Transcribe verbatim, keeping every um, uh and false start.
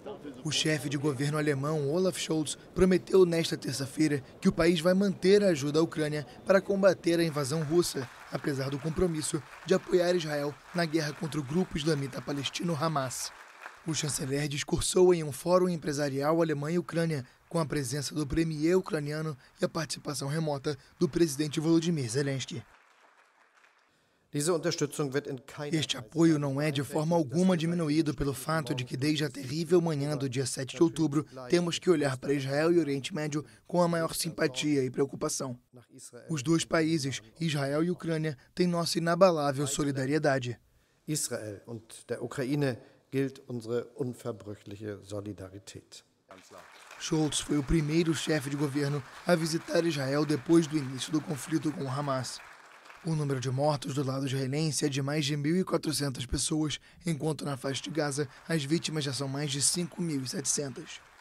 O chefe de governo alemão, Olaf Scholz, prometeu nesta terça-feira que o país vai manter a ajuda à Ucrânia para combater a invasão russa, apesar do compromisso de apoiar Israel na guerra contra o grupo islamita palestino Hamas. O chanceler discursou em um fórum empresarial Alemanha e Ucrânia, com a presença do premier ucraniano e a participação remota do presidente Volodymyr Zelensky. Este apoio não é de forma alguma diminuído pelo fato de que desde a terrível manhã do dia sete de outubro temos que olhar para Israel e Oriente Médio com a maior simpatia e preocupação. Os dois países, Israel e Ucrânia, têm nossa inabalável solidariedade. Israel und der Ukraine gilt unsere unverbrüchliche Solidarität. Scholz foi o primeiro chefe de governo a visitar Israel depois do início do conflito com o Hamas. O número de mortos do lado israelense é de mais de mil e quatrocentas pessoas, enquanto na faixa de Gaza as vítimas já são mais de cinco mil e setecentas.